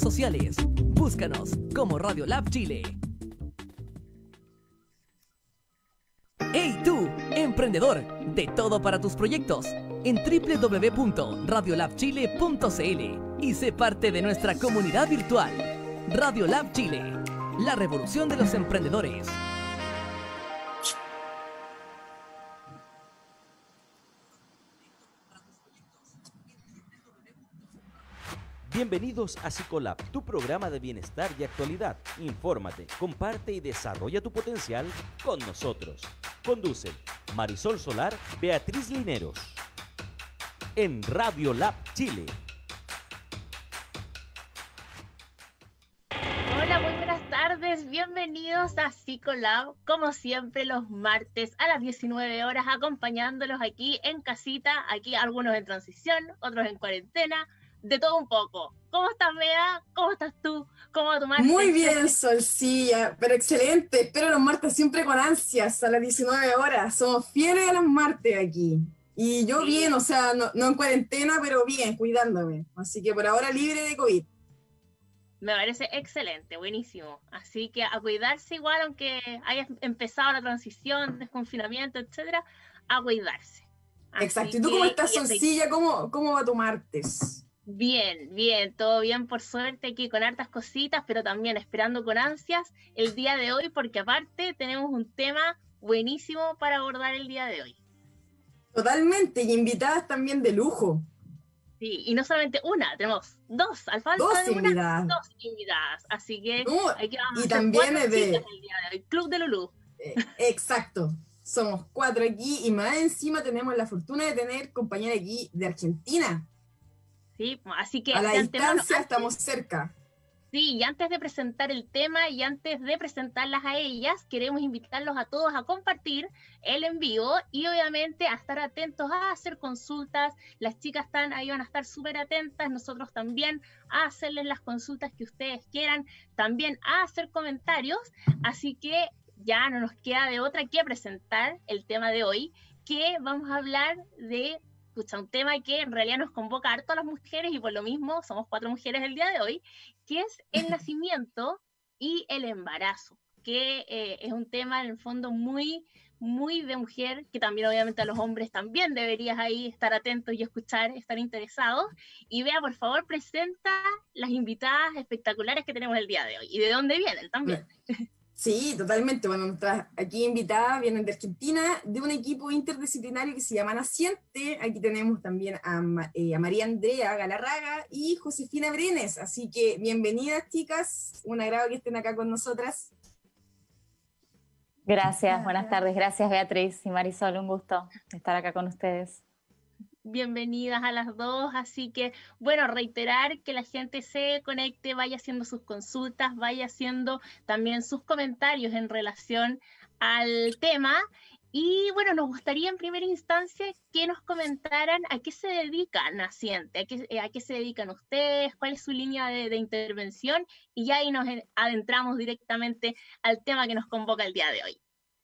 sociales. Búscanos como Radiolab Chile. ¡Hey tú, emprendedor! De todo para tus proyectos en www.radiolabchile.cl y sé parte de nuestra comunidad virtual. Radiolab Chile, la revolución de los emprendedores. Bienvenidos a Psicolab, tu programa de bienestar y actualidad. Infórmate, comparte y desarrolla tu potencial con nosotros. Conducen Marisol Solar, Beatriz Lineros. En Radiolab Chile. Hola, muy buenas tardes. Bienvenidos a Psicolab, como siempre los martes a las 19 horas, acompañándolos aquí en casita, aquí algunos en transición, otros en cuarentena, de todo un poco. ¿Cómo estás, Bea? ¿Cómo estás tú? ¿Cómo va tu martes? Muy bien, Solcilla, pero excelente. Espero los martes siempre con ansias a las 19 horas. Somos fieles a los martes aquí. Y yo bien, o sea, no en cuarentena, pero bien, cuidándome. Así que por ahora libre de COVID. Me parece excelente, buenísimo. Así que a cuidarse igual, aunque haya empezado la transición, desconfinamiento, etcétera, a cuidarse. Exacto. ¿Y tú cómo estás, Solcilla? ¿Cómo va tu martes? Bien, todo bien por suerte, aquí con hartas cositas, pero también esperando con ansias el día de hoy, porque aparte tenemos un tema buenísimo para abordar el día de hoy. Totalmente, y invitadas también de lujo. Sí, y no solamente una, tenemos dos, al falta dos de invitadas. una, dos invitadas, así que aquí vamos y a hacer también 4 es de chicas el día de hoy, Club de Lulú. Exacto. Somos 4 aquí y más encima tenemos la fortuna de tener compañera aquí de Argentina. Sí, así que a la distancia estamos cerca. Sí, y antes de presentar el tema y antes de presentarlas a ellas, queremos invitarlos a todos a compartir el en vivo y obviamente a estar atentos a hacer consultas. Las chicas ahí van a estar súper atentas, nosotros también a hacerles las consultas que ustedes quieran, también a hacer comentarios, así que ya no nos queda de otra que presentar el tema de hoy, que vamos a hablar de un tema que en realidad nos convoca harto a las mujeres y por lo mismo somos 4 mujeres el día de hoy, que es el nacimiento y el embarazo, que es un tema en el fondo muy, muy de mujer, que también obviamente a los hombres también deberías ahí estar atentos y escuchar, estar interesados. Y Bea, por favor, presenta las invitadas espectaculares que tenemos el día de hoy y de dónde vienen también. Sí, totalmente. Bueno, nuestras aquí invitadas vienen de Argentina, de un equipo interdisciplinario que se llama Naciente. Aquí tenemos también a María Andrea Galarraga y Josefina Brenes. Así que bienvenidas, chicas. Un agrado que estén acá con nosotras. Gracias, buenas tardes. Gracias, Beatriz y Marisol. Un gusto estar acá con ustedes. Bienvenidas a las dos, así que, bueno, reiterar que la gente se conecte, vaya haciendo sus consultas, vaya haciendo también sus comentarios en relación al tema. Y bueno, nos gustaría en primera instancia que nos comentaran a qué se dedica Naciente, a qué se dedican ustedes, cuál es su línea de intervención, y ya ahí nos adentramos directamente al tema que nos convoca el día de hoy.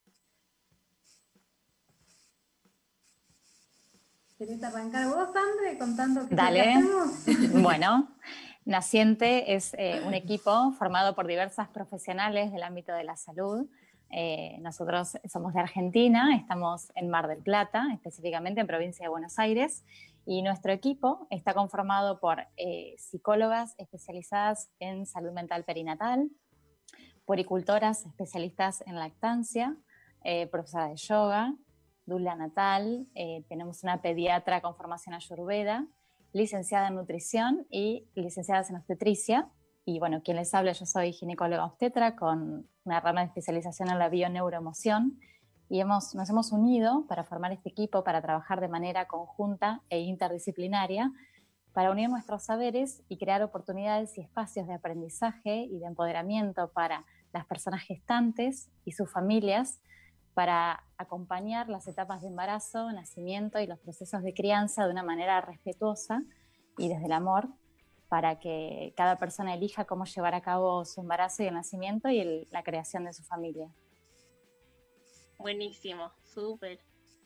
¿Querés arrancar vos, Andre, contando qué Dale. hacemos? Bueno, Naciente es un equipo formado por diversas profesionales del ámbito de la salud. Nosotros somos de Argentina, estamos en Mar del Plata, específicamente en provincia de Buenos Aires, y nuestro equipo está conformado por psicólogas especializadas en salud mental perinatal, puericultoras especialistas en lactancia, profesora de yoga, doula natal, tenemos una pediatra con formación ayurveda, licenciada en nutrición y licenciadas en obstetricia. Y bueno, quien les habla, yo soy ginecóloga obstetra con una rama de especialización en la bioneuroemoción y nos hemos unido para formar este equipo para trabajar de manera conjunta e interdisciplinaria para unir nuestros saberes y crear oportunidades y espacios de aprendizaje y de empoderamiento para las personas gestantes y sus familias, para acompañar las etapas de embarazo, nacimiento y los procesos de crianza de una manera respetuosa y desde el amor, para que cada persona elija cómo llevar a cabo su embarazo y el nacimiento y la creación de su familia. Buenísimo, súper.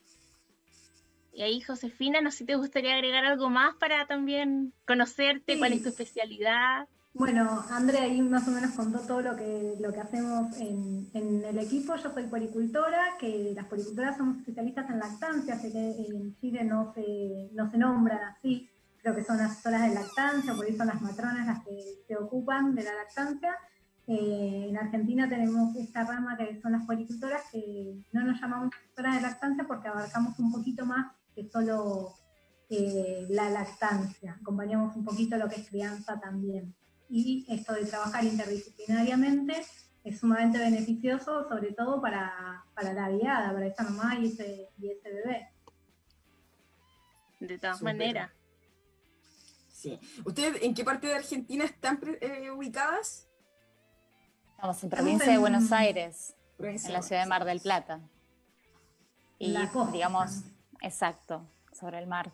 Y ahí, Josefina, no sé si te gustaría agregar algo más para también conocerte, Sí. cuál es tu especialidad. Bueno, Andrea ahí más o menos contó todo lo que hacemos en el equipo. Yo soy puericultora, que las puericultoras somos especialistas en lactancia, sé que en Chile no se nombran así, creo que son asesoras de lactancia, por eso son las matronas las que se ocupan de la lactancia. En Argentina tenemos esta rama que son las puericultoras, que no nos llamamos asesoras de lactancia porque abarcamos un poquito más que solo la lactancia, acompañamos un poquito lo que es crianza también. Y esto de trabajar interdisciplinariamente es sumamente beneficioso, sobre todo para la viada, para esa mamá y ese bebé. De todas Súper. maneras. Sí. ¿Ustedes en qué parte de Argentina están ubicadas? Estamos en provincia de Buenos Aires, Provincia en la ciudad de Mar del Plata. Y La costa. digamos, exacto, sobre el mar.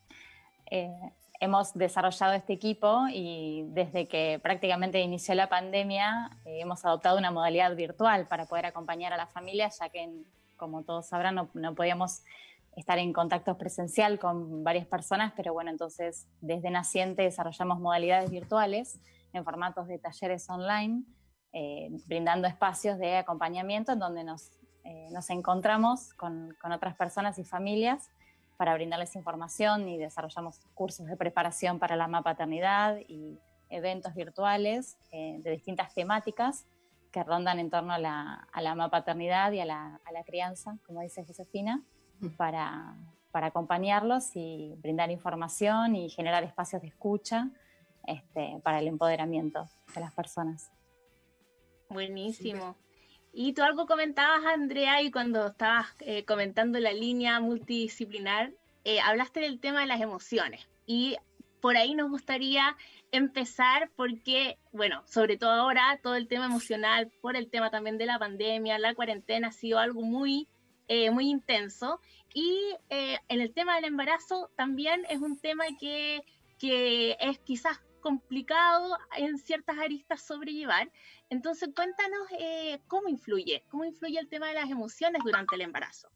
Hemos desarrollado este equipo y desde que prácticamente inició la pandemia hemos adoptado una modalidad virtual para poder acompañar a las familias, ya que, como todos sabrán, no podíamos estar en contacto presencial con varias personas, pero bueno, entonces desde Naciente desarrollamos modalidades virtuales en formatos de talleres online, brindando espacios de acompañamiento en donde nos encontramos con otras personas y familias para brindarles información, y desarrollamos cursos de preparación para la mapaternidad y eventos virtuales de distintas temáticas que rondan en torno a la mapaternidad y a la crianza, como dice Josefina, para acompañarlos y brindar información y generar espacios de escucha para el empoderamiento de las personas. Buenísimo. Y tú algo comentabas, Andrea, y cuando estabas comentando la línea multidisciplinar, hablaste del tema de las emociones. Y por ahí nos gustaría empezar porque, bueno, sobre todo ahora, todo el tema emocional, por el tema también de la pandemia, la cuarentena, ha sido algo muy intenso. Y en el tema del embarazo también es un tema que es quizás complicado en ciertas aristas sobrellevar. Entonces, cuéntanos cómo influye el tema de las emociones durante el embarazo.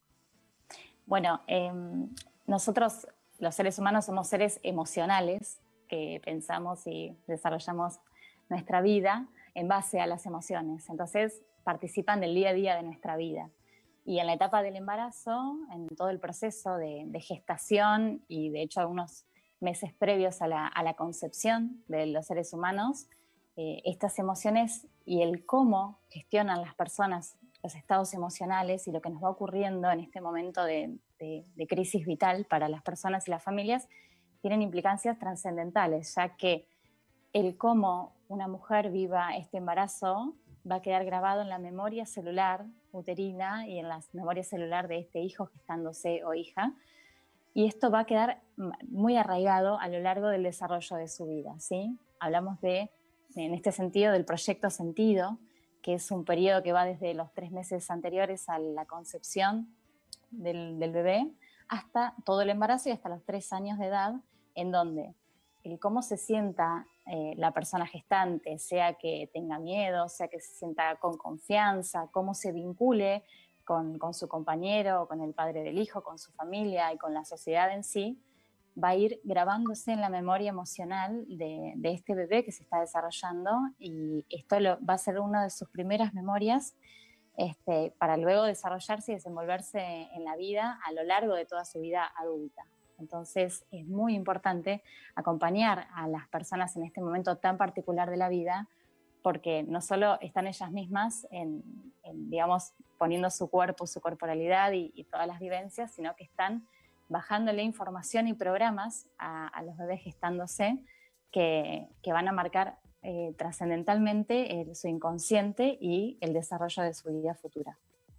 Bueno, nosotros, los seres humanos, somos seres emocionales que pensamos y desarrollamos nuestra vida en base a las emociones. Entonces, participan del día a día de nuestra vida. Y en la etapa del embarazo, en todo el proceso de gestación y de hecho algunos meses previos a la concepción de los seres humanos, estas emociones y el cómo gestionan las personas los estados emocionales y lo que nos va ocurriendo en este momento de crisis vital para las personas y las familias tienen implicancias trascendentales, ya que el cómo una mujer viva este embarazo va a quedar grabado en la memoria celular uterina y en la memoria celular de este hijo gestándose o hija, y esto va a quedar muy arraigado a lo largo del desarrollo de su vida, ¿sí? Hablamos en este sentido, del proyecto sentido, que es un periodo que va desde los 3 meses anteriores a la concepción del bebé hasta todo el embarazo y hasta los 3 años de edad, en donde el cómo se sienta la persona gestante, sea que tenga miedo, sea que se sienta con confianza, cómo se vincule con su compañero, con el padre del hijo, con su familia y con la sociedad en sí, va a ir grabándose en la memoria emocional de este bebé que se está desarrollando, y esto va a ser una de sus primeras memorias para luego desarrollarse y desenvolverse en la vida a lo largo de toda su vida adulta. Entonces es muy importante acompañar a las personas en este momento tan particular de la vida, porque no solo están ellas mismas digamos, poniendo su cuerpo, su corporalidad y todas las vivencias, sino que están bajándole información y programas a los bebés gestándose que van a marcar trascendentalmente su inconsciente y el desarrollo de su vida futura.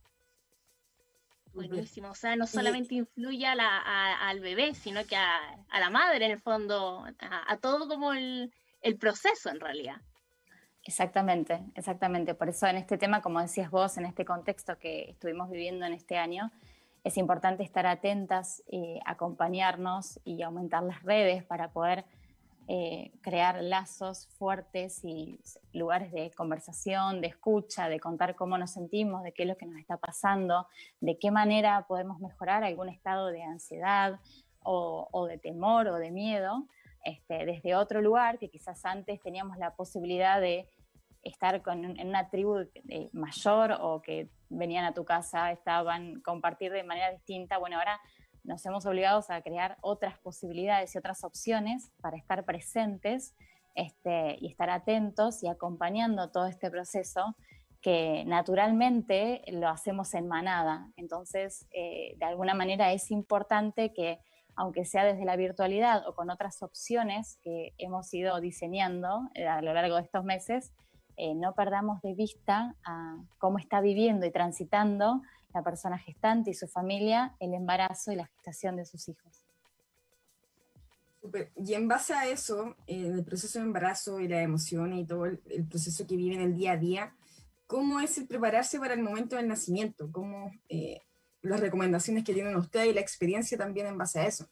Buenísimo, o sea, no solamente influye al bebé, sino que a la madre en el fondo, a todo como el proceso en realidad. Exactamente. Por eso en este tema, como decías vos, en este contexto que estuvimos viviendo en este año, es importante estar atentas, acompañarnos y aumentar las redes para poder crear lazos fuertes y lugares de conversación, de escucha, de contar cómo nos sentimos, de qué es lo que nos está pasando, de qué manera podemos mejorar algún estado de ansiedad o de temor o de miedo, desde otro lugar, que quizás antes teníamos la posibilidad de estar en una tribu mayor, o que venían a tu casa, compartir de manera distinta. Bueno, ahora nos hemos obligado a crear otras posibilidades y otras opciones para estar presentes y estar atentos y acompañando todo este proceso que naturalmente lo hacemos en manada. Entonces, de alguna manera es importante que, aunque sea desde la virtualidad o con otras opciones que hemos ido diseñando a lo largo de estos meses, no perdamos de vista a cómo está viviendo y transitando la persona gestante y su familia el embarazo y la gestación de sus hijos. Super. Y en base a eso, el proceso de embarazo y las emociones y todo el proceso que viven el día a día, ¿cómo es el prepararse para el momento del nacimiento? ¿Cómo las recomendaciones que tienen ustedes y la experiencia también en base a eso?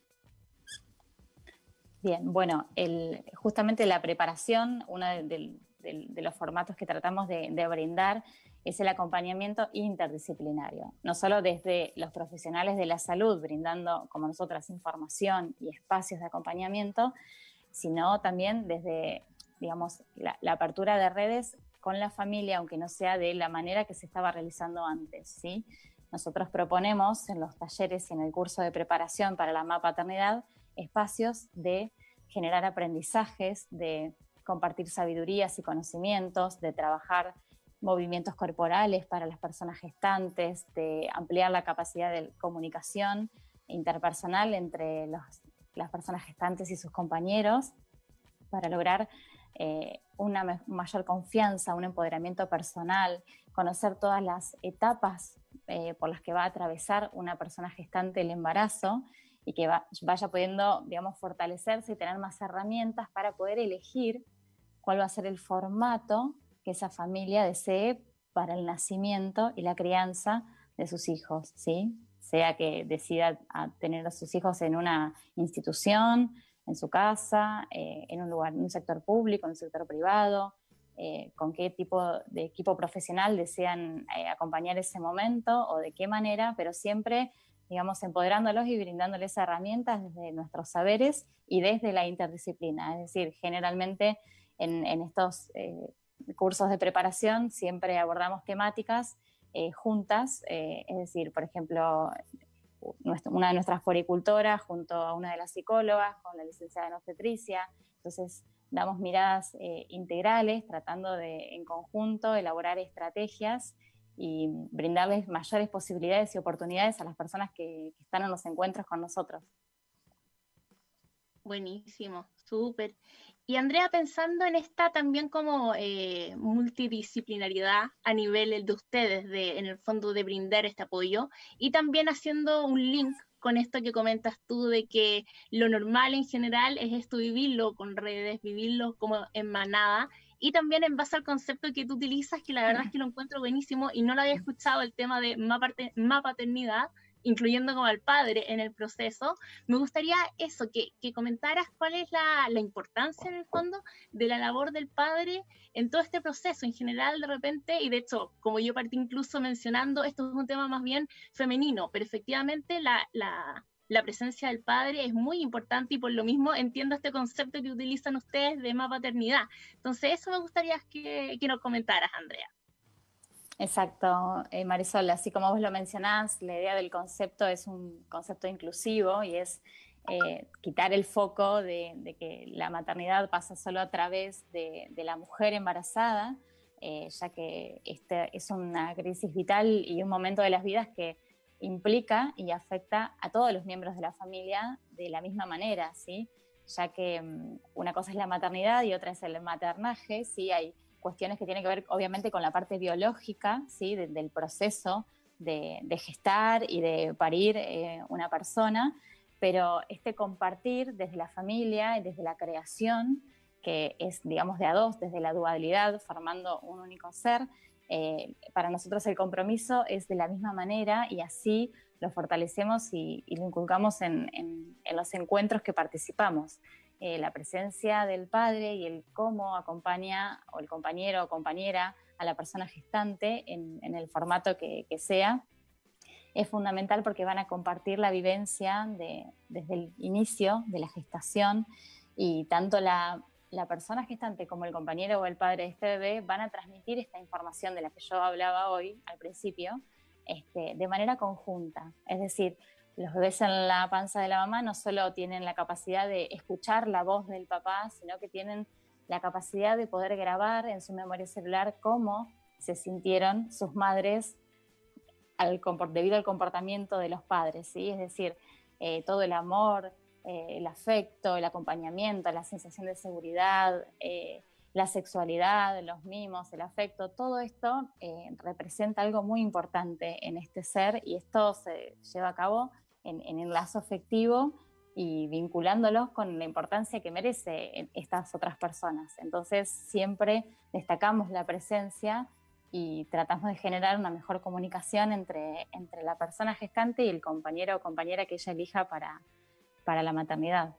Bien, bueno, justamente la preparación, uno de los formatos que tratamos de brindar es el acompañamiento interdisciplinario, no solo desde los profesionales de la salud brindando como nosotras información y espacios de acompañamiento, sino también desde, digamos, la apertura de redes con la familia, aunque no sea de la manera que se estaba realizando antes, ¿sí? Nosotros proponemos en los talleres y en el curso de preparación para la MAPaternidad espacios de generar aprendizajes, de compartir sabidurías y conocimientos, de trabajar movimientos corporales para las personas gestantes, de ampliar la capacidad de comunicación interpersonal entre las personas gestantes y sus compañeros, para lograr una mayor confianza, un empoderamiento personal, conocer todas las etapas por las que va a atravesar una persona gestante el embarazo, y que vaya pudiendo, digamos, fortalecerse y tener más herramientas para poder elegir cuál va a ser el formato que esa familia desee para el nacimiento y la crianza de sus hijos, ¿sí? Sea que decida tener a sus hijos en una institución, en su casa, en un lugar, en un sector público, en un sector privado, con qué tipo de equipo profesional desean acompañar ese momento o de qué manera, pero siempre, digamos, empoderándolos y brindándoles herramientas desde nuestros saberes y desde la interdisciplina. Es decir, generalmente en estos cursos de preparación siempre abordamos temáticas juntas, es decir, por ejemplo, una de nuestras puericultoras junto a una de las psicólogas con la licenciada en obstetricia. Entonces damos miradas integrales, tratando de en conjunto elaborar estrategias y brindarles mayores posibilidades y oportunidades a las personas que están en los encuentros con nosotros. Buenísimo, súper. Y Andrea, pensando en esta también como multidisciplinaridad a nivel de ustedes, en el fondo de brindar este apoyo, y también haciendo un link con esto que comentas tú de que lo normal en general es esto, vivirlo con redes, vivirlo como en manada, y también en base al concepto que tú utilizas, que la verdad es que lo encuentro buenísimo y no lo había escuchado, el tema de MAPaternidad, incluyendo como al padre en el proceso. Me gustaría eso, que comentaras cuál es la importancia en el fondo de la labor del padre en todo este proceso en general de repente, y de hecho, como yo partí incluso mencionando, esto es un tema más bien femenino, pero efectivamente la presencia del padre es muy importante y por lo mismo entiendo este concepto que utilizan ustedes de MAPaternidad. Entonces eso me gustaría que nos comentaras, Andrea. Exacto, Marisol, así como vos lo mencionás, la idea del concepto es un concepto inclusivo y es quitar el foco de que la maternidad pasa solo a través de la mujer embarazada, ya que este es una crisis vital y un momento de las vidas que implica y afecta a todos los miembros de la familia de la misma manera, ¿sí? Ya que una cosa es la maternidad y otra es el maternaje, ¿sí? Hay cuestiones que tienen que ver obviamente con la parte biológica, ¿sí? del proceso de gestar y de parir una persona, pero este compartir desde la familia y desde la creación, que es, digamos, de a dos, desde la dualidad, formando un único ser, para nosotros el compromiso es de la misma manera y así lo fortalecemos y lo inculcamos en los encuentros que participamos. La presencia del padre y el cómo acompaña, o el compañero o compañera, a la persona gestante en el formato que sea, es fundamental porque van a compartir la vivencia desde el inicio de la gestación y tanto la persona gestante como el compañero o el padre de este bebé van a transmitir esta información de la que yo hablaba hoy al principio, de manera conjunta. Es decir, los bebés en la panza de la mamá no solo tienen la capacidad de escuchar la voz del papá, sino que tienen la capacidad de poder grabar en su memoria celular cómo se sintieron sus madres debido al comportamiento de los padres, ¿sí? Es decir, todo el amor, el afecto, el acompañamiento, la sensación de seguridad, la sexualidad, los mimos, el afecto, todo esto representa algo muy importante en este ser, y esto se lleva a cabo en el lazo afectivo y vinculándolos con la importancia que merecen estas otras personas. Entonces siempre destacamos la presencia y tratamos de generar una mejor comunicación entre la persona gestante y el compañero o compañera que ella elija para la maternidad.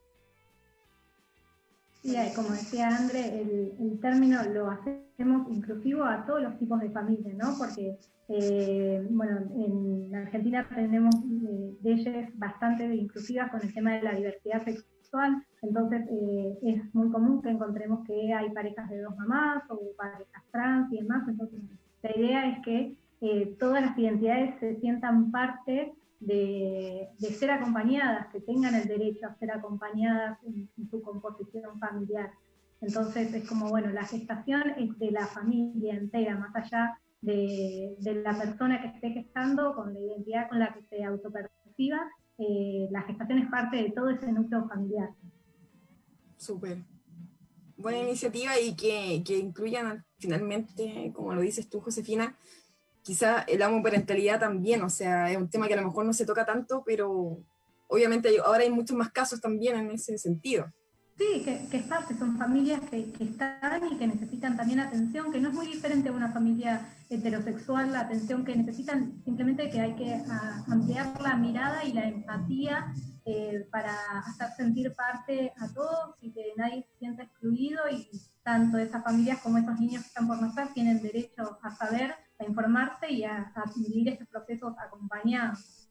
Sí, como decía André, el término lo hacemos inclusivo a todos los tipos de familias, ¿no? Porque, bueno, en Argentina tenemos leyes bastante inclusivas con el tema de la diversidad sexual, entonces es muy común que encontremos que hay parejas de 2 mamás o parejas trans y demás, entonces la idea es que todas las identidades se sientan parte de ser acompañadas, que tengan el derecho a ser acompañadas en su composición familiar. Entonces es como, bueno, la gestación es de la familia entera, más allá de la persona que esté gestando, con la identidad con la que se autoperciba, la gestación es parte de todo ese núcleo familiar. Súper. Buena iniciativa, y que incluyan finalmente, como lo dices tú, Josefina, quizá el homoparentalidad también, o sea, es un tema que a lo mejor no se toca tanto, pero obviamente ahora hay muchos más casos también en ese sentido. Sí, que es parte, son familias que están y que necesitan también atención, que no es muy diferente a una familia heterosexual, la atención que necesitan, simplemente que hay que ampliar la mirada y la empatía para hacer sentir parte a todos y que nadie se sienta excluido, y tanto esas familias como esos niños que están por nacer tienen derecho a saber, a informarse y a vivir estos procesos acompañados.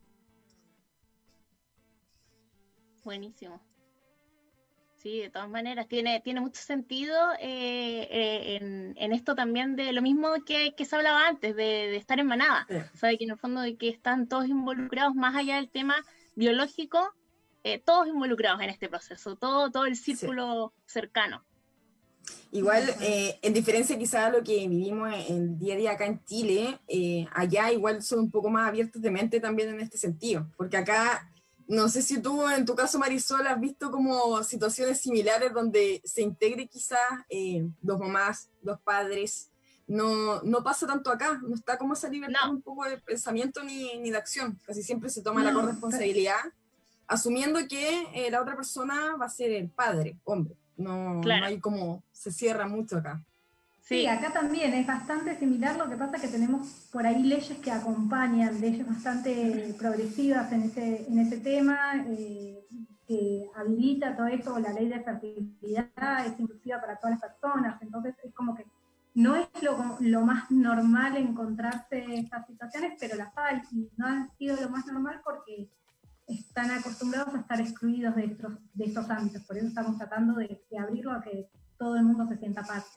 Buenísimo. Sí, de todas maneras, tiene mucho sentido en esto también de lo mismo que se hablaba antes, de estar en manada. Sí. O sea, que en el fondo de que están todos involucrados, más allá del tema biológico, todos involucrados en este proceso, todo el círculo cercano. Igual, en diferencia quizá a lo que vivimos en el día a día acá en Chile, allá igual son un poco más abiertos de mente también en este sentido, porque acá, no sé si tú en tu caso, Marisol, has visto como situaciones similares donde se integre quizás 2 mamás, 2 padres. No pasa tanto acá, no está como esa libertad un poco de pensamiento ni de acción, casi siempre se toma la corresponsabilidad, asumiendo que la otra persona va a ser el padre, hombre. No, claro. No hay como, se cierra mucho acá. Sí, acá también es bastante similar, lo que pasa es que tenemos por ahí leyes que acompañan, leyes bastante progresivas en ese tema, que habilita todo esto, la ley de fertilidad es inclusiva para todas las personas, entonces es como que no es lo más normal encontrarse estas situaciones, pero las hay, y no han sido lo más normal porque están acostumbrados a estar excluidos de estos ámbitos, por eso estamos tratando de abrirlo a que todo el mundo se sienta parte.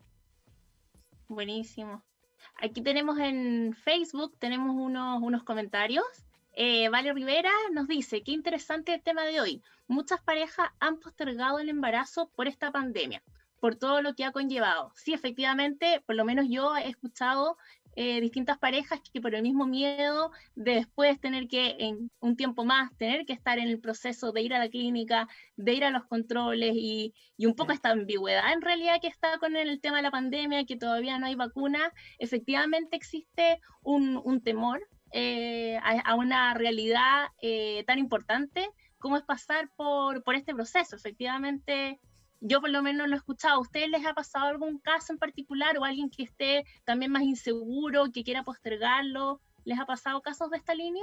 Buenísimo. Aquí tenemos en Facebook, tenemos unos comentarios. Vale Rivera nos dice, qué interesante el tema de hoy. Muchas parejas han postergado el embarazo por esta pandemia, por todo lo que ha conllevado. Sí, efectivamente, por lo menos yo he escuchado distintas parejas que por el mismo miedo de después tener que, en un tiempo más, tener que estar en el proceso de ir a la clínica, de ir a los controles y un poco esta ambigüedad en realidad que está con el tema de la pandemia, que todavía no hay vacuna, efectivamente existe un temor a una realidad tan importante como es pasar por este proceso. Efectivamente, yo por lo menos lo he escuchado. ¿A ustedes les ha pasado algún caso en particular o alguien que esté también más inseguro, que quiera postergarlo? ¿Les ha pasado casos de esta línea?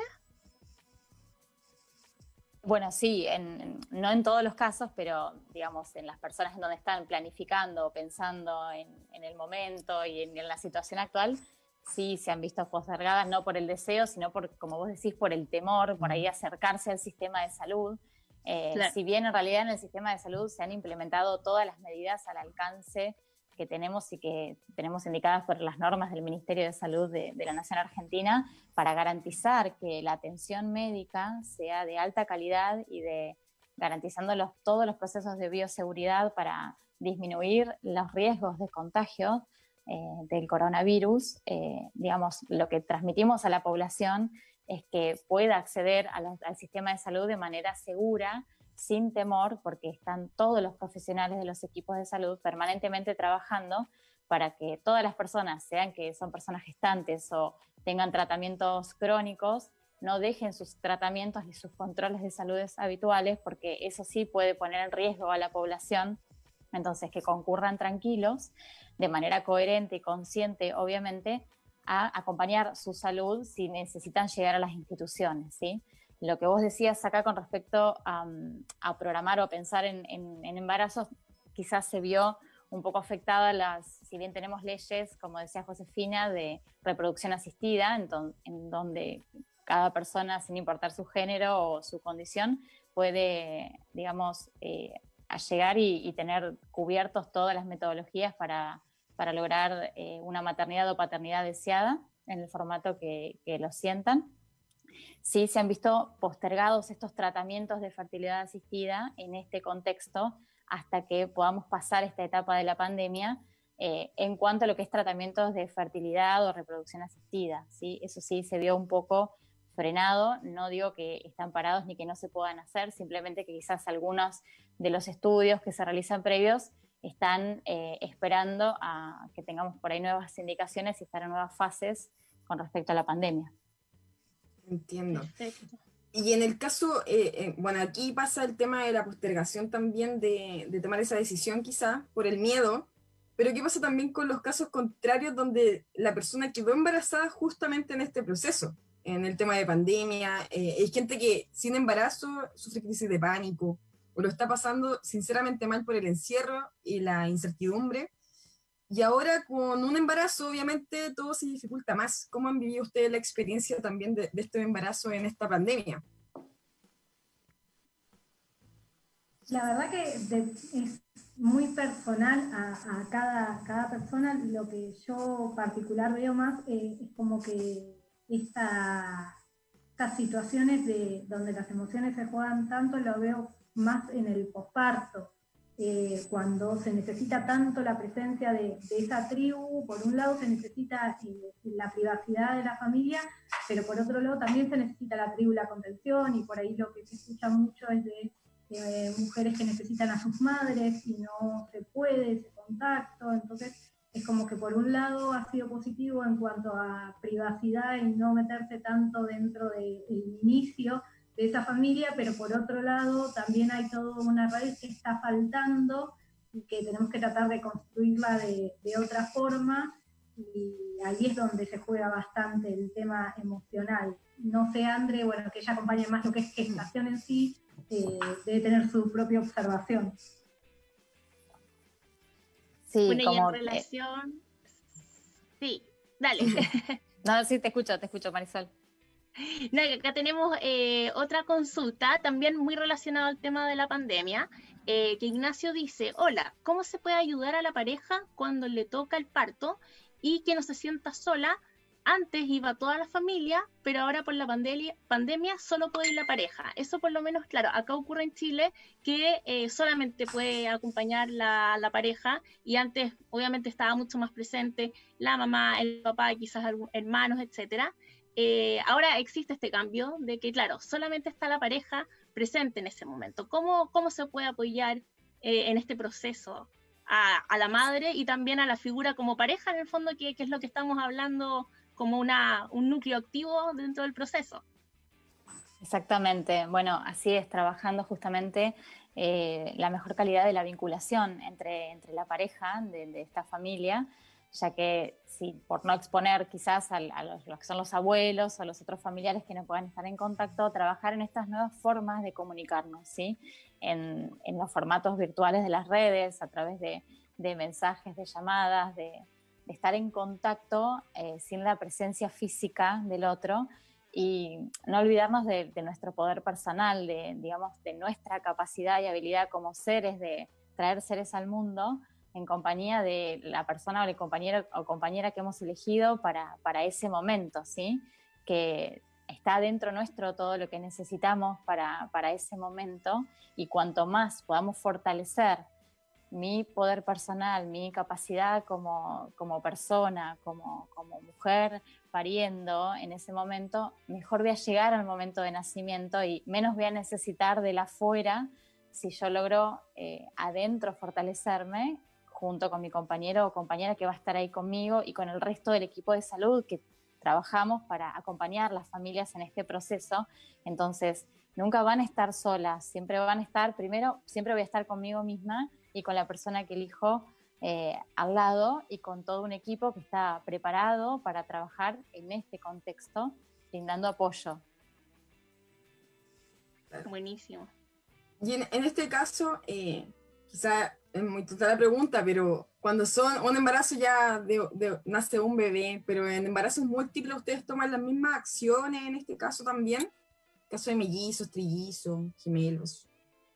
Bueno, sí, no en todos los casos, pero digamos en las personas en donde están planificando, pensando en el momento y en la situación actual, sí se han visto postergadas, no por el deseo, sino por, como vos decís, por el temor, por ahí acercarse al sistema de salud. Claro. Si bien en realidad en el sistema de salud se han implementado todas las medidas al alcance que tenemos y que tenemos indicadas por las normas del Ministerio de Salud de la Nación Argentina, para garantizar que la atención médica sea de alta calidad y garantizando todos los procesos de bioseguridad para disminuir los riesgos de contagio del coronavirus, digamos, lo que transmitimos a la población es que pueda acceder al sistema de salud de manera segura, sin temor, porque están todos los profesionales de los equipos de salud permanentemente trabajando para que todas las personas, sean que son personas gestantes o tengan tratamientos crónicos, no dejen sus tratamientos ni sus controles de salud habituales, porque eso sí puede poner en riesgo a la población. Entonces, que concurran tranquilos, de manera coherente y consciente, obviamente, a acompañar su salud si necesitan llegar a las instituciones, ¿sí? Lo que vos decías acá con respecto a programar o a pensar en embarazos, quizás se vio un poco afectada si bien tenemos leyes, como decía Josefina, de reproducción asistida, en donde cada persona, sin importar su género o su condición, puede, digamos, llegar y tener cubiertos todas las metodologías para lograr una maternidad o paternidad deseada en el formato que lo sientan. Sí se han visto postergados estos tratamientos de fertilidad asistida en este contexto hasta que podamos pasar esta etapa de la pandemia en cuanto a lo que es tratamientos de fertilidad o reproducción asistida, ¿sí? Eso sí se vio un poco frenado, no digo que están parados ni que no se puedan hacer, simplemente que quizás algunos de los estudios que se realizan previos están esperando a que tengamos por ahí nuevas indicaciones y estar en nuevas fases con respecto a la pandemia. Entiendo. Perfecto. Y en el caso, bueno, aquí pasa el tema de la postergación también de tomar esa decisión quizás por el miedo, pero ¿qué pasa también con los casos contrarios donde la persona quedó embarazada justamente en este proceso? En el tema de pandemia, hay gente que sin embarazo sufre crisis de pánico o lo está pasando sinceramente mal por el encierro y la incertidumbre. Y ahora con un embarazo, obviamente, todo se dificulta más. ¿Cómo han vivido ustedes la experiencia también de este embarazo en esta pandemia? La verdad que es muy personal a cada persona. Lo que yo particular veo más es como que estas situaciones donde las emociones se juegan tanto, lo veo más en el posparto. Cuando se necesita tanto la presencia de esa tribu, por un lado se necesita la privacidad de la familia, pero por otro lado también se necesita la tribu, la contención, y por ahí lo que se escucha mucho es de mujeres que necesitan a sus madres y no se puede ese contacto. Entonces es como que por un lado ha sido positivo en cuanto a privacidad y no meterse tanto dentro del inicio de esa familia, pero por otro lado también hay toda una raíz que está faltando y que tenemos que tratar de construirla de otra forma, y ahí es donde se juega bastante el tema emocional. No sé, Andre, bueno, que ella acompañe más lo que es gestación en sí, debe tener su propia observación. Sí, Bueno, como, y en relación... Sí, dale. no, sí, te escucho, Marisol. No, acá tenemos otra consulta, también muy relacionada al tema de la pandemia, que Ignacio dice: hola, ¿cómo se puede ayudar a la pareja cuando le toca el parto y que no se sienta sola? Antes iba toda la familia, pero ahora por la pandemia solo puede ir la pareja. Eso por lo menos, claro, acá ocurre en Chile que solamente puede acompañar la pareja, y antes obviamente estaba mucho más presente la mamá, el papá, quizás algunos hermanos, etcétera. Ahora existe este cambio de que, claro, solamente está la pareja presente en ese momento. ¿Cómo se puede apoyar en este proceso a la madre y también a la figura como pareja, en el fondo, que es lo que estamos hablando como un núcleo activo dentro del proceso? Exactamente, bueno, así es, trabajando justamente la mejor calidad de la vinculación entre la pareja de esta familia, ya que si por no exponer quizás a los que son los abuelos o los otros familiares que no puedan estar en contacto, trabajar en estas nuevas formas de comunicarnos, ¿sí? En los formatos virtuales de las redes, a través de mensajes, de llamadas, de estar en contacto sin la presencia física del otro, y no olvidarnos de nuestro poder personal, digamos, de nuestra capacidad y habilidad como seres de traer seres al mundo en compañía de la persona o el compañero o compañera que hemos elegido para ese momento, ¿sí? Que está dentro nuestro todo lo que necesitamos para ese momento, y cuanto más podamos fortalecer mi poder personal, mi capacidad como persona, como mujer pariendo en ese momento, mejor voy a llegar al momento de nacimiento y menos voy a necesitar del afuera si yo logro adentro fortalecerme junto con mi compañero o compañera que va a estar ahí conmigo y con el resto del equipo de salud que trabajamos para acompañar a las familias en este proceso. Entonces, nunca van a estar solas, siempre van a estar, primero, siempre voy a estar conmigo misma y con la persona que elijo al lado, y con todo un equipo que está preparado para trabajar en este contexto, brindando apoyo. Buenísimo. Y en este caso, quizá es muy total la pregunta, pero cuando son un embarazo ya nace un bebé, pero en embarazos múltiples ustedes toman las mismas acciones en este caso también, caso de mellizos, trillizos, gemelos.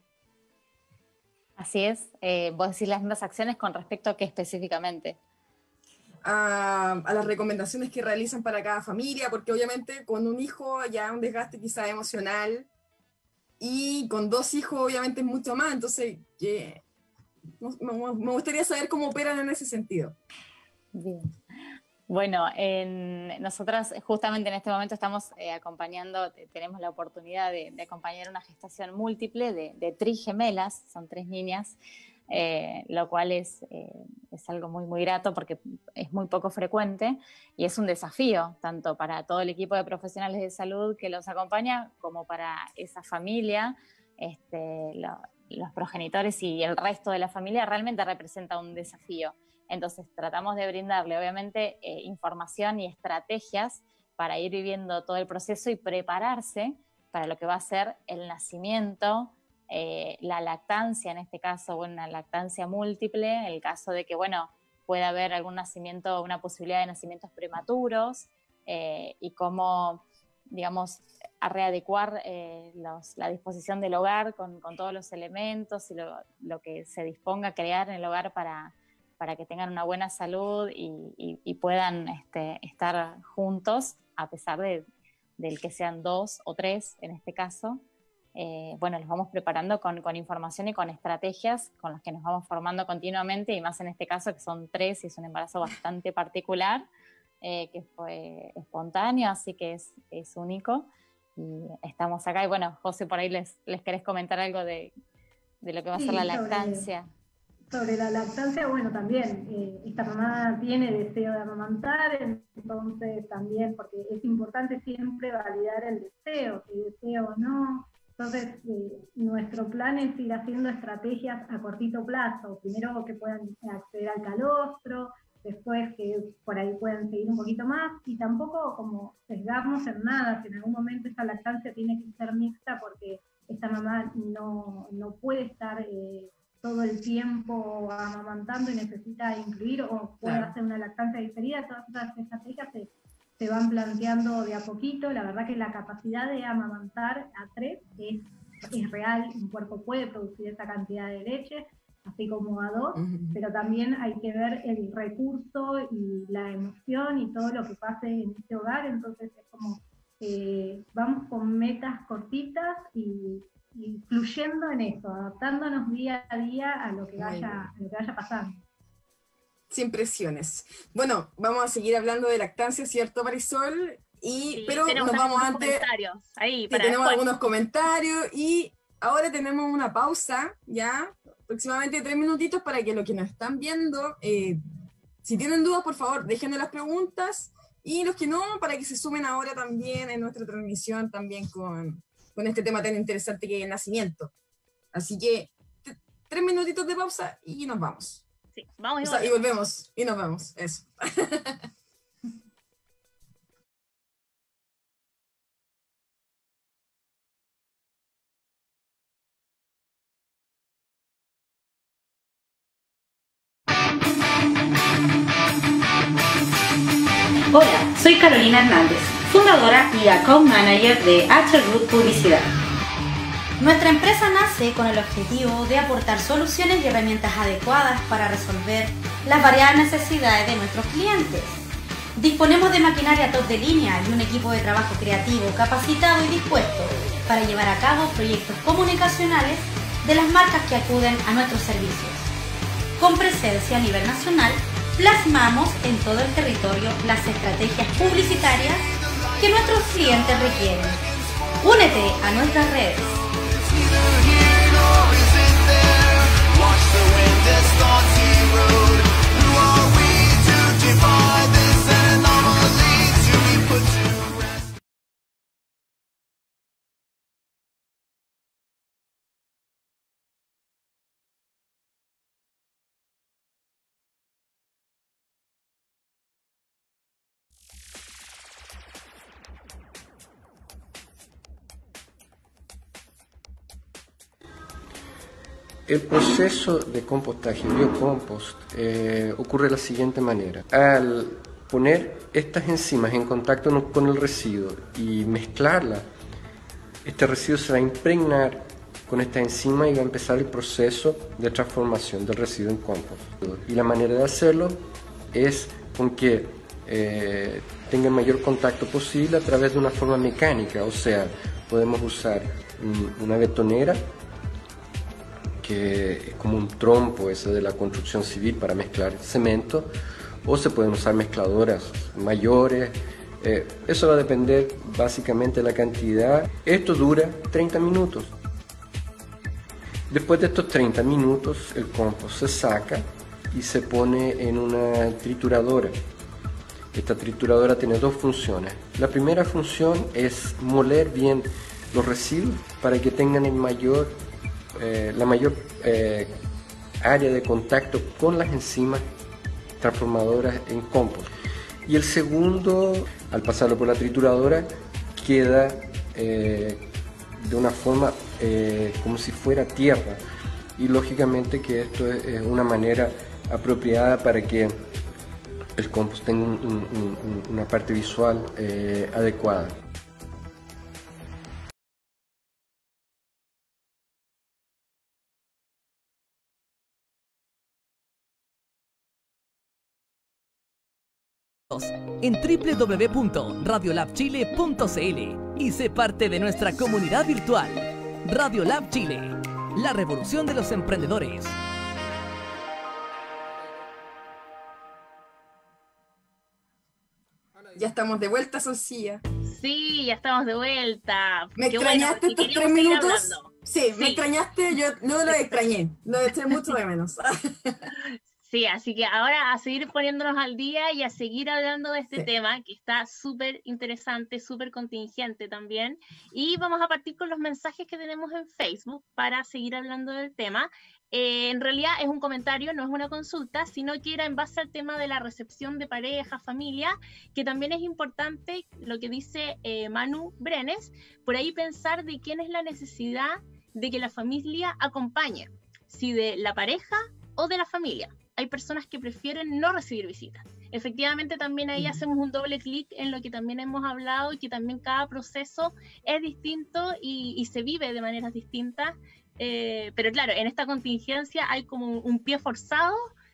Así es. Vos decís las mismas acciones con respecto a qué específicamente. A las recomendaciones que realizan para cada familia, porque obviamente con un hijo ya un desgaste quizá emocional, y con 2 hijos obviamente es mucho más, entonces me gustaría saber cómo operan en ese sentido. Bien. Bueno, nosotras justamente en este momento estamos acompañando, tenemos la oportunidad de acompañar una gestación múltiple de trigemelas, son 3 niñas, lo cual es algo muy, muy grato porque es muy poco frecuente y es un desafío, tanto para todo el equipo de profesionales de salud que los acompaña, como para esa familia, los progenitores y el resto de la familia. Realmente representa un desafío. Entonces tratamos de brindarle obviamente información y estrategias para ir viviendo todo el proceso y prepararse para lo que va a ser el nacimiento, la lactancia en este caso, una lactancia múltiple, en el caso de que, bueno, pueda haber algún nacimiento, una posibilidad de nacimientos prematuros, y cómo, digamos, a readecuar la disposición del hogar con todos los elementos y lo que se disponga a crear en el hogar para que tengan una buena salud y puedan estar juntos, a pesar del que sean 2 o 3 en este caso. Bueno, los vamos preparando con información y con estrategias con las que nos vamos formando continuamente, y más en este caso que son 3 y es un embarazo bastante particular, que fue espontáneo, así que es único. Y estamos acá, y bueno, José, por ahí les querés comentar algo de lo que va a ser la lactancia. Sobre la lactancia, bueno, también esta mamá tiene deseo de amamantar, entonces también, porque es importante siempre validar el deseo, si deseo o no. Entonces, nuestro plan es ir haciendo estrategias a cortito plazo. Primero que puedan acceder al calostro, después que por ahí puedan seguir un poquito más, y tampoco como sesgarnos en nada, si en algún momento esta lactancia tiene que ser mixta porque esta mamá no puede estar todo el tiempo amamantando y necesita incluir, o puede hacer una lactancia diferida. Todas esas estrategias se van planteando de a poquito. La verdad que la capacidad de amamantar a 3 es real, un cuerpo puede producir esa cantidad de leche, así como a 2, pero también hay que ver el recurso y la emoción y todo lo que pase en este hogar. Entonces es como, vamos con metas cortitas y fluyendo en eso, adaptándonos día a día a lo que vaya pasando. Sin presiones. Bueno, vamos a seguir hablando de lactancia, ¿cierto, Marisol? Pero nos vamos antes. Tenemos algunos comentarios, y ahora tenemos una pausa, ya, aproximadamente 3 minutitos, para que los que nos están viendo, si tienen dudas, por favor, déjenos las preguntas, y los que no, para que se sumen ahora también en nuestra transmisión, también con este tema tan interesante que es el nacimiento. Así que 3 minutitos de pausa y nos vamos. Sí, vamos y volvemos y nos vemos. Eso. Hola, soy Carolina Hernández, fundadora y account manager de H Group Publicidad. Nuestra empresa nace con el objetivo de aportar soluciones y herramientas adecuadas para resolver las variadas necesidades de nuestros clientes. Disponemos de maquinaria top de línea y un equipo de trabajo creativo, capacitado y dispuesto para llevar a cabo proyectos comunicacionales de las marcas que acuden a nuestros servicios. Con presencia a nivel nacional, plasmamos en todo el territorio las estrategias publicitarias que nuestros clientes requieren. Únete a nuestras redes. El proceso de compostaje, biocompost, ocurre de la siguiente manera. Al poner estas enzimas en contacto con el residuo y mezclarla, este residuo se va a impregnar con esta enzima y va a empezar el proceso de transformación del residuo en compost. Y la manera de hacerlo es con que tenga el mayor contacto posible a través de una forma mecánica, o sea, podemos usar una betonera, que es como un trompo ese de la construcción civil para mezclar cemento, o se pueden usar mezcladoras mayores. Eso va a depender básicamente de la cantidad. Esto dura 30 minutos. Después de estos 30 minutos el compost se saca y se pone en una trituradora. Esta trituradora tiene dos funciones. La primera función es moler bien los residuos para que tengan la mayor área de contacto con las enzimas transformadoras en compost. Y el segundo, al pasarlo por la trituradora, queda de una forma como si fuera tierra. Y lógicamente que esto es una manera apropiada para que el compost tenga una parte visual adecuada. En www.radiolabchile.cl y sé parte de nuestra comunidad virtual. Radiolab Chile, la revolución de los emprendedores. Ya estamos de vuelta, Sofía. Sí, ya estamos de vuelta. ¿Me extrañaste estos 3 minutos? Sí, me extrañaste, yo no lo extrañé, lo eché mucho de menos. Sí, así que ahora a seguir poniéndonos al día y a seguir hablando de este tema que está súper interesante, súper contingente también. Y vamos a partir con los mensajes que tenemos en Facebook para seguir hablando del tema. En realidad es un comentario, no es una consulta, sino que era en base al tema de la recepción de pareja, familia, que también es importante lo que dice Manu Brenes, por ahí pensar de quién es la necesidad de que la familia acompañe, si de la pareja o de la familia. Hay personas que prefieren no recibir visitas. Efectivamente, también ahí hacemos un doble clic en lo que también hemos hablado y que también cada proceso es distinto y se vive de maneras distintas. Pero claro, en esta contingencia hay como un pie forzado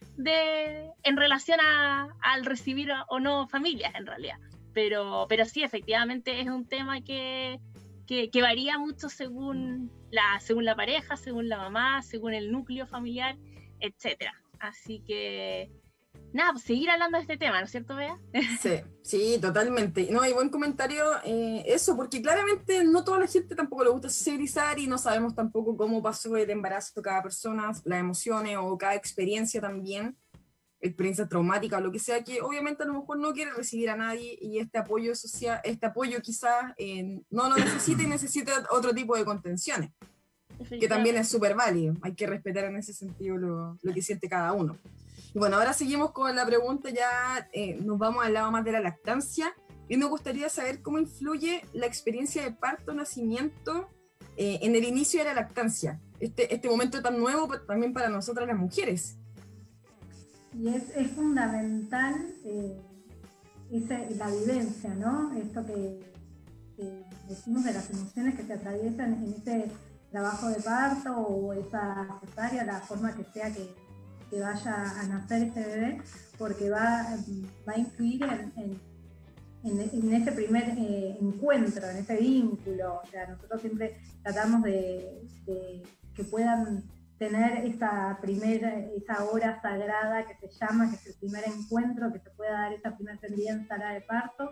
en relación al recibir o no familias en realidad. Pero sí, efectivamente es un tema que varía mucho según la pareja, según la mamá, según el núcleo familiar, etcétera. Así que, nada, pues seguir hablando de este tema, ¿no es cierto, Bea? Sí, totalmente. No, y buen comentario eso, porque claramente no toda la gente tampoco le gusta socializar y no sabemos tampoco cómo pasó el embarazo cada persona, las emociones o cada experiencia también, experiencia traumática o lo que sea, que obviamente a lo mejor no quiere recibir a nadie y este apoyo social, este apoyo quizás no lo necesita y necesita otro tipo de contenciones. Que también es súper válido, hay que respetar en ese sentido lo que siente cada uno. Y bueno, ahora seguimos con la pregunta, ya nos vamos al lado más de la lactancia, y nos gustaría saber cómo influye la experiencia de parto, nacimiento, en el inicio de la lactancia, este momento tan nuevo también para nosotras las mujeres. Y es fundamental la vivencia, ¿no? Esto que decimos de las emociones que se atraviesan en ese trabajo de parto o esa cesárea, la forma que sea que vaya a nacer este bebé, porque va a influir en ese primer encuentro, en ese vínculo. O sea, nosotros siempre tratamos de que puedan tener esa hora sagrada que se llama, que es el primer encuentro, que se pueda dar esa primera tendida en sala de parto,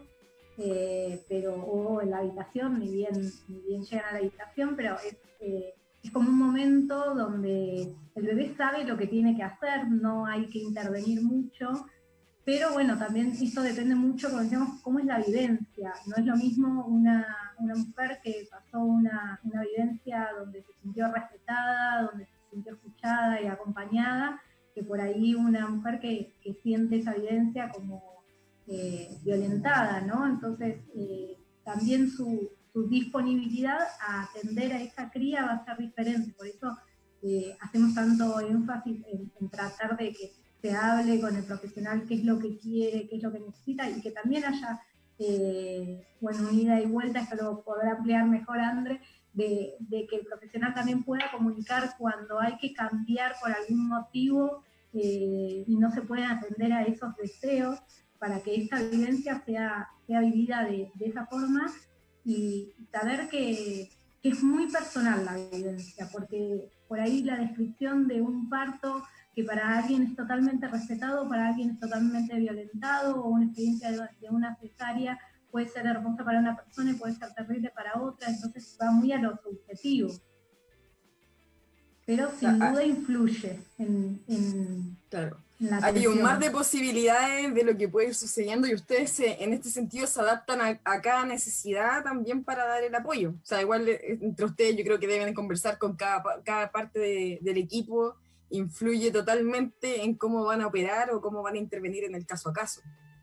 o en la habitación, ni bien llegan a la habitación, pero es como un momento donde el bebé sabe lo que tiene que hacer, no hay que intervenir mucho, pero bueno, también esto depende mucho, como decíamos, cómo es la vivencia. No es lo mismo una mujer que pasó una vivencia donde se sintió respetada, donde se sintió escuchada y acompañada, que por ahí una mujer que siente esa vivencia como violentada, ¿no? Entonces, también su disponibilidad a atender a esa cría va a ser diferente. Por eso hacemos tanto énfasis en tratar de que se hable con el profesional qué es lo que quiere, qué es lo que necesita, y que también haya una ida y vuelta. Esto lo podrá ampliar mejor André, de que el profesional también pueda comunicar cuando hay que cambiar por algún motivo y no se pueden atender a esos deseos, para que esta vivencia sea vivida de esa forma, y saber que es muy personal la vivencia, porque por ahí la descripción de un parto que para alguien es totalmente respetado, para alguien es totalmente violentado, o una experiencia de una cesárea puede ser hermosa para una persona y puede ser terrible para otra, entonces va muy a lo subjetivo. Pero sin duda influye en claro. la Hay atención. un mar de posibilidades de lo que puede ir sucediendo, y ustedes en este sentido se adaptan a cada necesidad también para dar el apoyo. O sea, igual entre ustedes yo creo que deben conversar con cada parte del equipo. Influye totalmente en cómo van a operar o cómo van a intervenir en el caso a caso.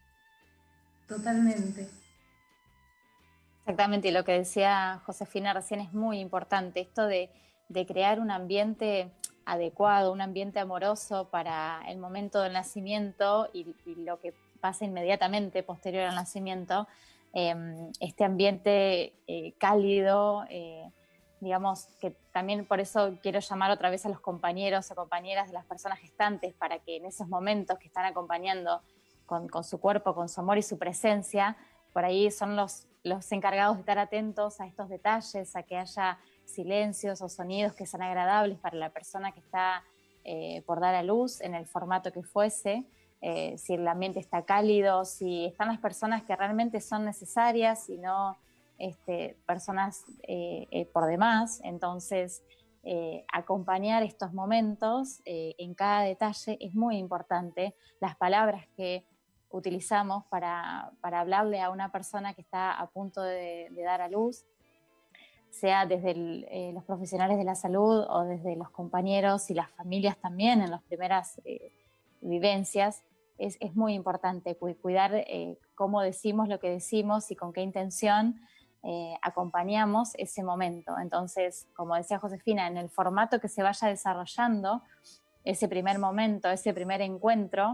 Totalmente. Exactamente, y lo que decía Josefina recién es muy importante, esto de crear un ambiente adecuado, un ambiente amoroso para el momento del nacimiento y lo que pasa inmediatamente posterior al nacimiento, este ambiente cálido, digamos que también por eso quiero llamar otra vez a los compañeros o compañeras de las personas gestantes, para que en esos momentos que están acompañando con su cuerpo, con su amor y su presencia, por ahí son los encargados de estar atentos a estos detalles, a que haya silencios o sonidos que sean agradables para la persona que está por dar a luz, en el formato que fuese, si el ambiente está cálido, si están las personas que realmente son necesarias y no personas por demás. Entonces, acompañar estos momentos en cada detalle es muy importante. Las palabras que utilizamos para hablarle a una persona que está a punto de dar a luz, sea desde los profesionales de la salud o desde los compañeros y las familias también en las primeras vivencias, es muy importante cuidar cómo decimos lo que decimos y con qué intención acompañamos ese momento. Entonces, como decía Josefina, en el formato que se vaya desarrollando ese primer momento, ese primer encuentro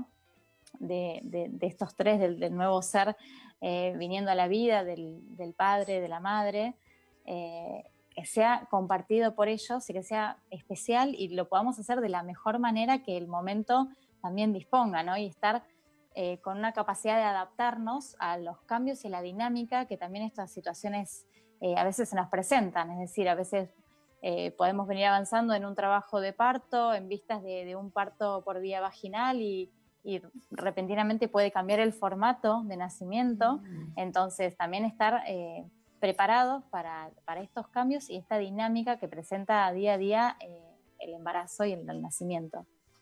de estos tres, del nuevo ser viniendo a la vida, del padre, de la madre, que sea compartido por ellos y que sea especial, y lo podamos hacer de la mejor manera que el momento también disponga, ¿no? Y estar con una capacidad de adaptarnos a los cambios y a la dinámica que también estas situaciones a veces se nos presentan. Es decir, a veces podemos venir avanzando en un trabajo de parto, en vistas de un parto por vía vaginal, y repentinamente puede cambiar el formato de nacimiento. Entonces también estar preparados para estos cambios y esta dinámica que presenta día a día el embarazo y el nacimiento.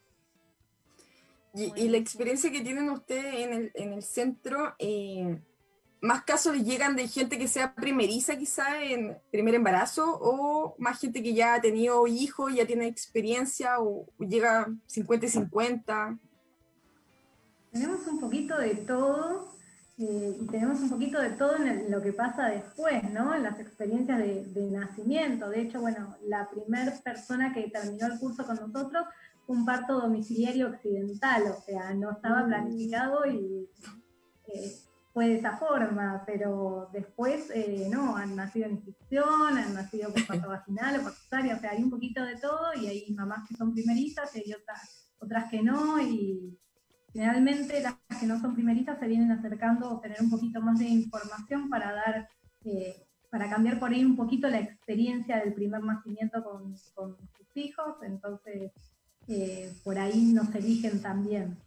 Y la experiencia que tienen ustedes en el centro, ¿más casos les llegan de gente que sea primeriza quizá en primer embarazo, o más gente que ya ha tenido hijos, ya tiene experiencia, o llega 50 y 50? Tenemos un poquito de todo, y tenemos un poquito de todo en lo que pasa después, ¿no? En las experiencias de nacimiento. De hecho, bueno, la primera persona que terminó el curso con nosotros fue un parto domiciliario occidental, o sea, no estaba planificado y fue de esa forma, pero después no, han nacido en institución, han nacido por parto vaginal o por cesárea, o sea, hay un poquito de todo, y hay mamás que son primerizas y hay otras que no, y generalmente las que no son primerizas se vienen acercando a obtener un poquito más de información para dar, para cambiar por ahí un poquito la experiencia del primer nacimiento con sus hijos, entonces por ahí nos eligen también.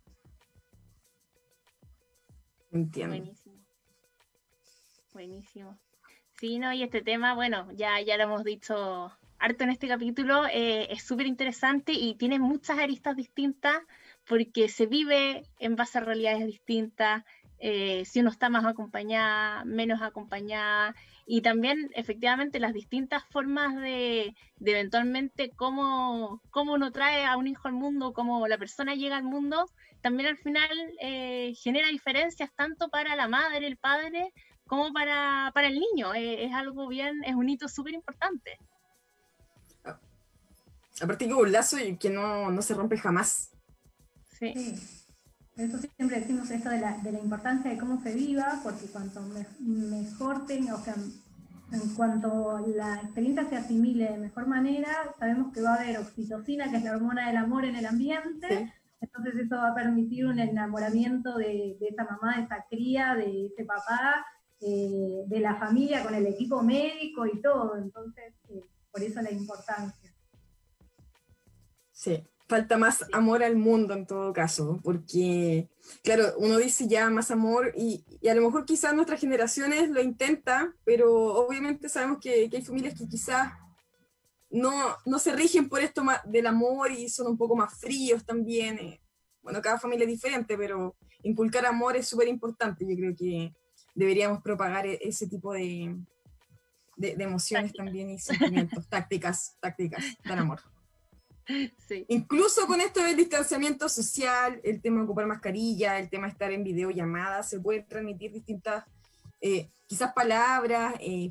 Entiendo. Buenísimo. Buenísimo. Sí, no, y este tema, bueno, ya lo hemos dicho harto en este capítulo, es súper interesante y tiene muchas aristas distintas porque se vive en base a realidades distintas, si uno está más acompañada, menos acompañada, y también efectivamente las distintas formas de eventualmente cómo uno trae a un hijo al mundo, cómo la persona llega al mundo, también al final genera diferencias tanto para la madre, el padre, como para el niño. Es algo bien, es un hito súper importante. Aparte que un lazo que no se rompe jamás. Sí. Sí. Por eso siempre decimos esto de la importancia de cómo se viva, porque cuanto mejor tenga, o sea, en cuanto la experiencia se asimile de mejor manera, sabemos que va a haber oxitocina, que es la hormona del amor en el ambiente, sí. Entonces eso va a permitir un enamoramiento de esa mamá, de esa cría, de ese papá, de la familia con el equipo médico y todo, entonces por eso la importancia. Sí. Falta más amor al mundo en todo caso, porque, claro, uno dice ya más amor y a lo mejor quizás nuestras generaciones lo intentan, pero obviamente sabemos que hay familias que quizás no se rigen por esto del amor y son un poco más fríos también. Bueno, cada familia es diferente, pero inculcar amor es súper importante. Yo creo que deberíamos propagar ese tipo de emociones también y sentimientos, tácticas, dar amor. Sí. Incluso con esto del distanciamiento social, el tema de ocupar mascarilla, el tema de estar en videollamadas, se pueden transmitir distintas, quizás palabras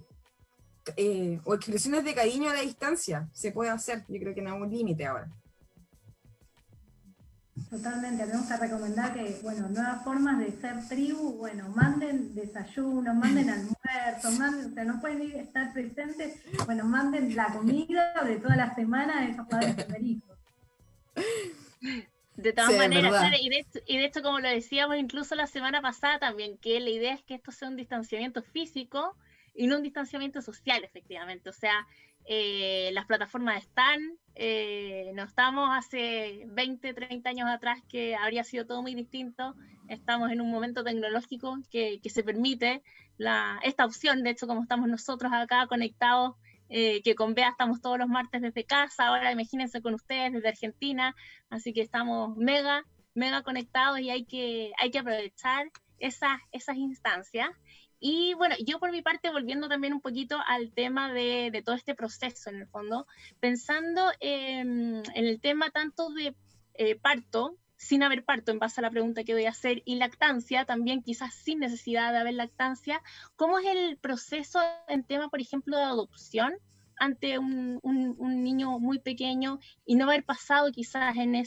o expresiones de cariño a la distancia. Se puede hacer, yo creo que no hay un límite ahora. Totalmente, tenemos que recomendar que, bueno, nuevas formas de ser tribu, bueno, manden desayuno, manden almuerzo, o sea, no pueden estar presentes, bueno, manden la comida de toda la semana de esos padres primerizos. De todas maneras, claro, y de hecho, como lo decíamos incluso la semana pasada también, que la idea es que esto sea un distanciamiento físico y no un distanciamiento social, efectivamente, o sea, las plataformas están, no estamos hace 20, 30 años atrás que habría sido todo muy distinto, estamos en un momento tecnológico que se permite esta opción, de hecho como estamos nosotros acá conectados, que con Bea estamos todos los martes desde casa, ahora imagínense con ustedes desde Argentina, así que estamos mega conectados y hay que aprovechar esas instancias. Y bueno, yo por mi parte, volviendo también un poquito al tema de todo este proceso, en el fondo, pensando en el tema tanto de parto, sin haber parto, en base a la pregunta que voy a hacer, y lactancia, también quizás sin necesidad de haber lactancia, ¿cómo es el proceso en tema, por ejemplo, de adopción ante un niño muy pequeño y no haber pasado quizás en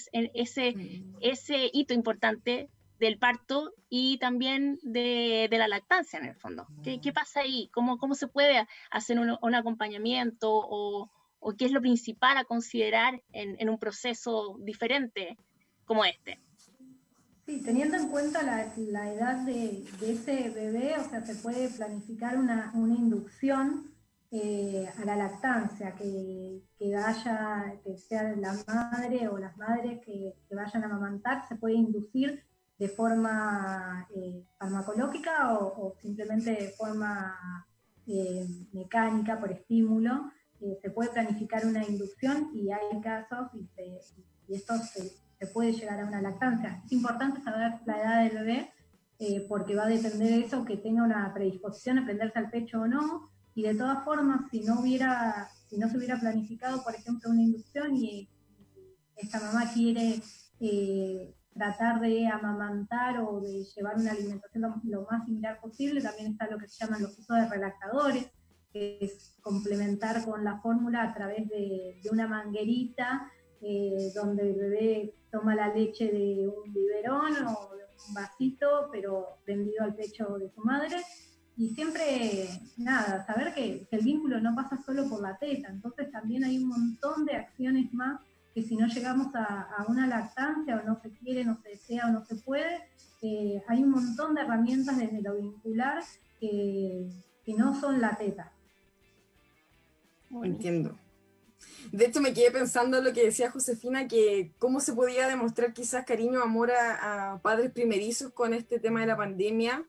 ese hito importante del parto y también de la lactancia en el fondo? ¿Qué pasa ahí? ¿Cómo se puede hacer un acompañamiento o qué es lo principal a considerar en un proceso diferente como este? Sí, teniendo en cuenta la edad de ese bebé, o sea, se puede planificar una inducción a la lactancia, que sea la madre o las madres que vayan a amamantar, se puede inducir de forma farmacológica o simplemente de forma mecánica, por estímulo. Se puede planificar una inducción y hay casos y esto se puede llegar a una lactancia. Es importante saber la edad del bebé porque va a depender de eso, que tenga una predisposición a prenderse al pecho o no, y de todas formas, si no se hubiera planificado, por ejemplo, una inducción y esta mamá quiere tratar de amamantar o de llevar una alimentación lo más similar posible, también está lo que se llaman los usos de relactadores, que es complementar con la fórmula a través de una manguerita donde el bebé toma la leche de un biberón o de un vasito, pero tendido al pecho de su madre. Y siempre, nada, saber que el vínculo no pasa solo por la teta, entonces también hay un montón de acciones más que si no llegamos a una lactancia o no se quiere, no se desea o no se puede, hay un montón de herramientas desde lo vincular que no son la teta. Entiendo. De hecho, me quedé pensando en lo que decía Josefina, que cómo se podía demostrar quizás cariño o amor a padres primerizos con este tema de la pandemia.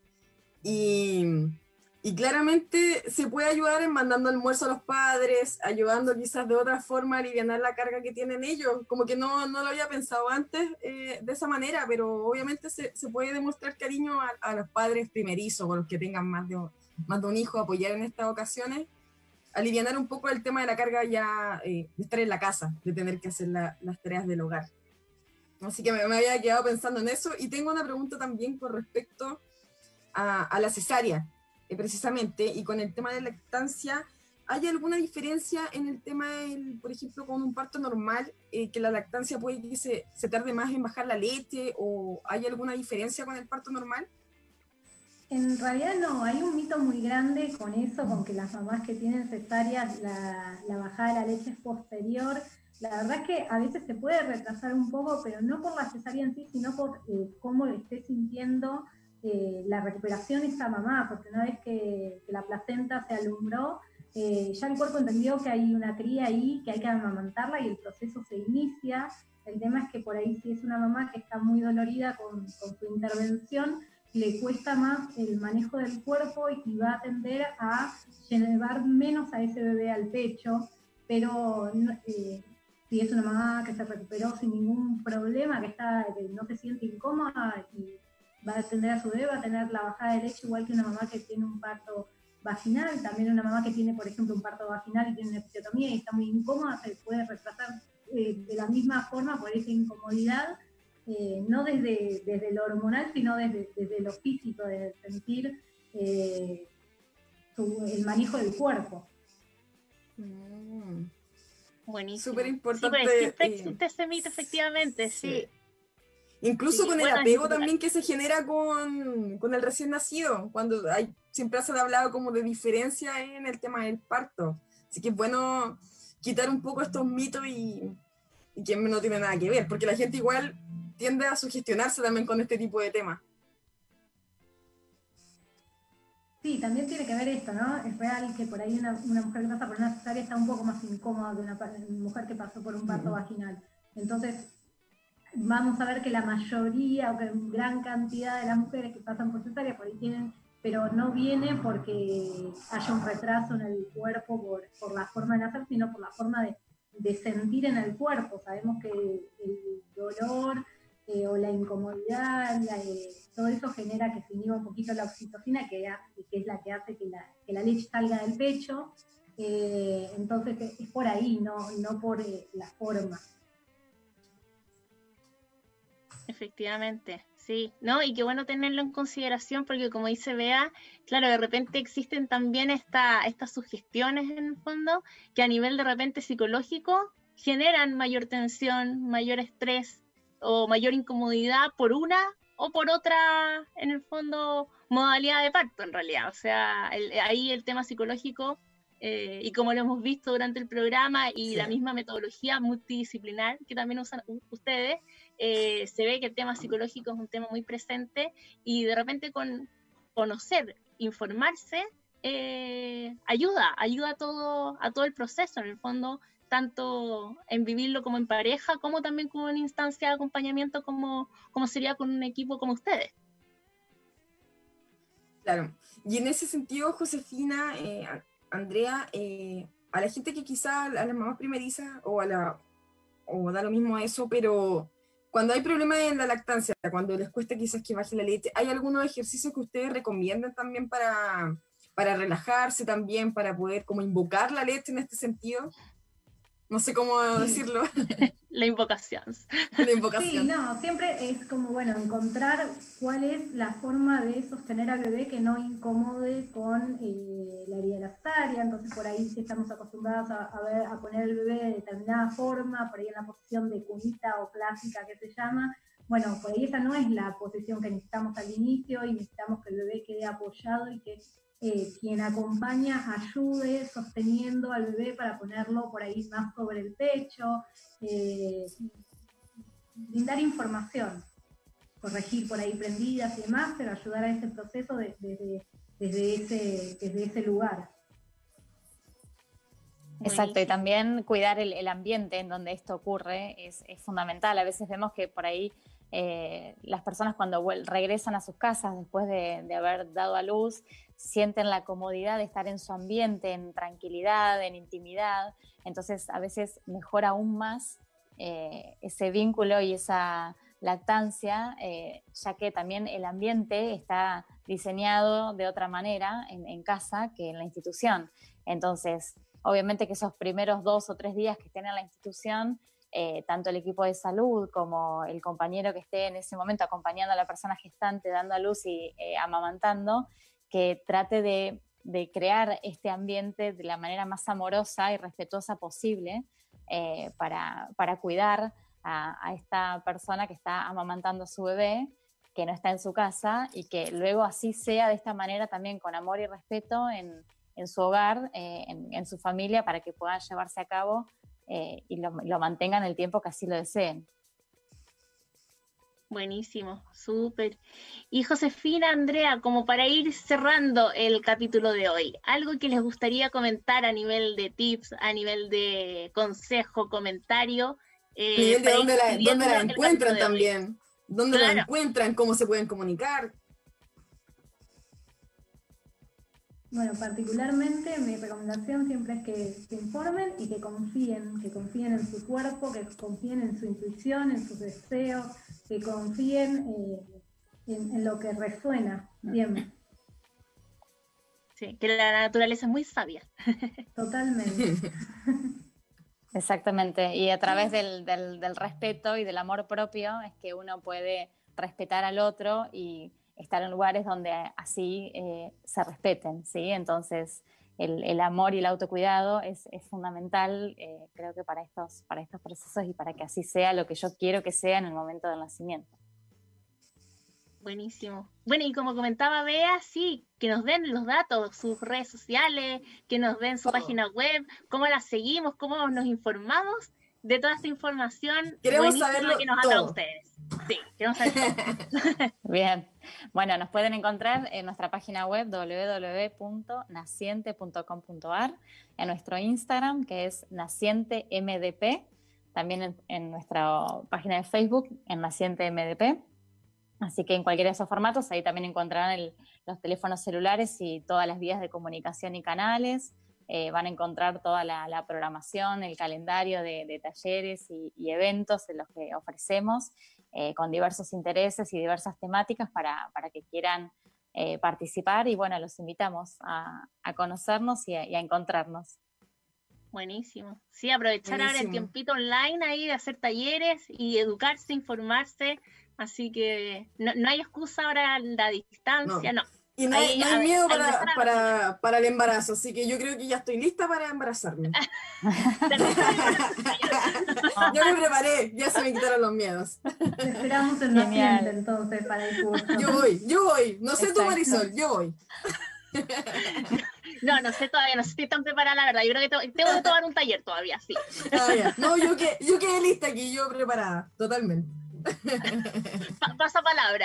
Y claramente se puede ayudar en mandando almuerzo a los padres, ayudando quizás de otra forma a aliviar la carga que tienen ellos. Como que no lo había pensado antes de esa manera, pero obviamente se puede demostrar cariño a los padres primerizos o a los que tengan más de un hijo, apoyar en estas ocasiones, aliviar un poco el tema de la carga ya de estar en la casa, de tener que hacer las tareas del hogar. Así que me había quedado pensando en eso. Y tengo una pregunta también con respecto a la cesárea, precisamente, y con el tema de la lactancia. ¿Hay alguna diferencia en el tema, por ejemplo, con un parto normal, que la lactancia puede que se tarde más en bajar la leche, o hay alguna diferencia con el parto normal? En realidad no, hay un mito muy grande con eso, con que las mamás que tienen cesáreas, la bajada de la leche es posterior. La verdad es que a veces se puede retrasar un poco, pero no por la cesárea en sí, sino por cómo le esté sintiendo la recuperación esa mamá, porque una vez que la placenta se alumbró, ya el cuerpo entendió que hay una cría ahí, que hay que amamantarla y el proceso se inicia. El tema es que por ahí si es una mamá que está muy dolorida con su intervención, le cuesta más el manejo del cuerpo y va a tender a llevar menos a ese bebé al pecho, pero si es una mamá que se recuperó sin ningún problema, que no se siente incómoda y va a atender a su bebé, va a tener la bajada de leche igual que una mamá que tiene un parto vaginal. También una mamá que tiene, por ejemplo, un parto vaginal y tiene una episiotomía y está muy incómoda, se puede retrasar de la misma forma por esa incomodidad, no desde lo hormonal, sino desde lo físico, de sentir el manejo del cuerpo. Buenísimo. Súper importante. Sí, pues siempre existe ese mito, efectivamente, sí. Incluso Sí, con el bueno, apego también que se genera con el recién nacido, cuando siempre se ha hablado como de diferencia en el tema del parto. Así que es bueno quitar un poco estos mitos y que no tiene nada que ver, porque la gente igual tiende a sugestionarse también con este tipo de temas. Sí, también tiene que ver esto, ¿no? Es real que por ahí una mujer que pasa por una cesárea está un poco más incómoda que una mujer que pasó por un parto vaginal. Entonces, vamos a ver que la mayoría o que gran cantidad de las mujeres que pasan por cesárea por ahí tienen, pero no viene porque haya un retraso en el cuerpo por la forma de nacer, sino por la forma de sentir en el cuerpo. Sabemos que el dolor o la incomodidad, todo eso genera que se inhiba un poquito la oxitocina, que es la que hace que la leche salga del pecho. Entonces es por ahí, no por la forma. Efectivamente, sí, ¿no? Y qué bueno tenerlo en consideración porque como dice Bea, claro, de repente existen también estas sugestiones en el fondo que a nivel de repente psicológico generan mayor tensión, mayor estrés o mayor incomodidad por una o por otra, en el fondo, modalidad de parto en realidad. O sea, ahí el tema psicológico, y como lo hemos visto durante el programa y la misma metodología multidisciplinar que también usan ustedes, se ve que el tema psicológico es un tema muy presente y de repente con conocer, informarse, ayuda a todo el proceso, en el fondo, tanto en vivirlo como en pareja, como también como en instancia de acompañamiento como sería con un equipo como ustedes. Claro, y en ese sentido, Josefina, Andrea, a la gente que quizá a las mamás primerizas o da lo mismo a eso, pero cuando hay problemas en la lactancia, cuando les cuesta quizás que baje la leche, ¿hay algunos ejercicios que ustedes recomiendan también para relajarse también, para poder como invocar la leche en este sentido? No sé cómo decirlo. La invocación. La invocación. Sí, no, siempre es como, bueno, encontrar cuál es la forma de sostener al bebé que no incomode con la herida de la cesárea. Entonces, por ahí si estamos acostumbrados a poner al bebé de determinada forma, por ahí en la posición de cunita o clásica que se llama, bueno, por ahí esa no es la posición que necesitamos al inicio y necesitamos que el bebé quede apoyado y que quien acompaña ayude sosteniendo al bebé para ponerlo por ahí más sobre el pecho, brindar información, corregir por ahí prendidas y demás, pero ayudar a ese proceso desde ese lugar. Exacto, y también cuidar el ambiente en donde esto ocurre es fundamental. A veces vemos que por ahí las personas cuando regresan a sus casas después de haber dado a luz, sienten la comodidad de estar en su ambiente, en tranquilidad, en intimidad. Entonces a veces mejora aún más ese vínculo y esa lactancia, ya que también el ambiente está diseñado de otra manera en casa que en la institución. Entonces, obviamente que esos primeros 2 o 3 días que estén en la institución, tanto el equipo de salud como el compañero que esté en ese momento acompañando a la persona gestante, dando a luz y amamantando, que trate de crear este ambiente de la manera más amorosa y respetuosa posible para cuidar a esta persona que está amamantando a su bebé, que no está en su casa, y que luego así sea de esta manera también con amor y respeto en su hogar, en su familia, para que puedan llevarse a cabo y lo mantengan el tiempo que así lo deseen. Buenísimo, súper. Y Josefina, Andrea, como para ir cerrando el capítulo de hoy, algo que les gustaría comentar a nivel de tips, a nivel de consejo, comentario. De dónde la encuentran también, dónde claro. la encuentran, cómo se pueden comunicar. Bueno, particularmente mi recomendación siempre es que se informen y que confíen en su cuerpo, que confíen en su intuición, en sus deseos, que confíen en lo que resuena bien. Sí, que la naturaleza es muy sabia. Totalmente. Exactamente, y a través del respeto y del amor propio es que uno puede respetar al otro y estar en lugares donde así se respeten, ¿sí? Entonces el amor y el autocuidado es fundamental, creo que para estos procesos y para que así sea lo que yo quiero que sea en el momento del nacimiento. Buenísimo. Bueno, y como comentaba Bea, sí, que nos den los datos, sus redes sociales, que nos den su página web, cómo la seguimos, cómo nos informamos de toda esta información. Queremos saberlo que nos han dado ustedes. Sí, queremos saber todo. Bien, bueno, nos pueden encontrar en nuestra página web www.naciente.com.ar, en nuestro Instagram que es NacienteMDP, también en nuestra página de Facebook en NacienteMDP. Así que en cualquiera de esos formatos, ahí también encontrarán los teléfonos celulares y todas las vías de comunicación y canales. Van a encontrar toda la programación, el calendario de talleres y eventos en los que ofrecemos, con diversos intereses y diversas temáticas para que quieran participar. Y bueno, los invitamos a conocernos y a encontrarnos. Buenísimo. Sí, aprovechar ahora el tiempito online ahí de hacer talleres y educarse, informarse. Así que no hay excusa ahora la distancia, no. Y no hay miedo para el embarazo, así que yo creo que ya estoy lista para embarazarme. Yo me preparé, ya se me quitaron los miedos. Te esperamos en Naciente entonces para el curso. Yo voy. No sé tú, Marisol, yo voy. No sé todavía, no sé si estoy tan preparada, la verdad. Yo creo que tengo que tomar un taller todavía, sí. No, yo quedé lista aquí, yo preparada, totalmente. Pasa palabra.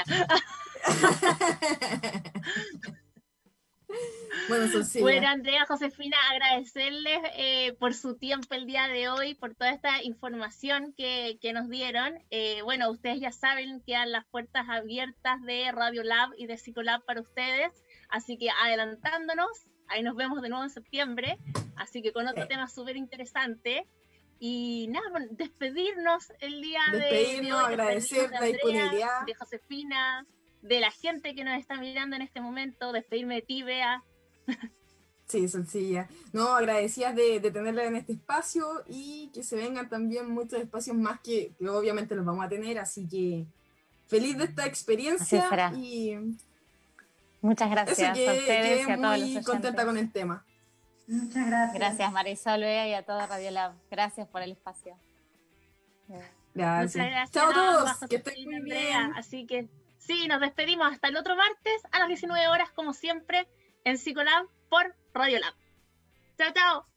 Bueno, Andrea, Josefina, agradecerles por su tiempo el día de hoy, por toda esta información que nos dieron. Bueno, ustedes ya saben que quedan las puertas abiertas de Radio Lab y de Psicolab para ustedes, así que adelantándonos, ahí nos vemos de nuevo en septiembre, así que con otro tema súper interesante. Y nada, bueno, despedirnos el día de hoy, agradecer la disponibilidad de Josefina, de la gente que nos está mirando en este momento, despedirme de ti, Bea. Sí, sencilla. No, agradecidas de tenerla en este espacio y que se vengan también muchos espacios más que obviamente los vamos a tener, así que feliz de esta experiencia y muchas gracias a ustedes y a todos los oyentes. Muy contenta con el tema. Muchas gracias. Gracias Marisol, Bea, y a toda Radio Lab. Gracias por el espacio. Gracias. Muchas gracias. Chao a todos, Josefina, que estén muy Andrea. bien. Así que sí, nos despedimos hasta el otro martes a las 19 horas, como siempre, en Psicolab por Radio Lab. Chao, chao.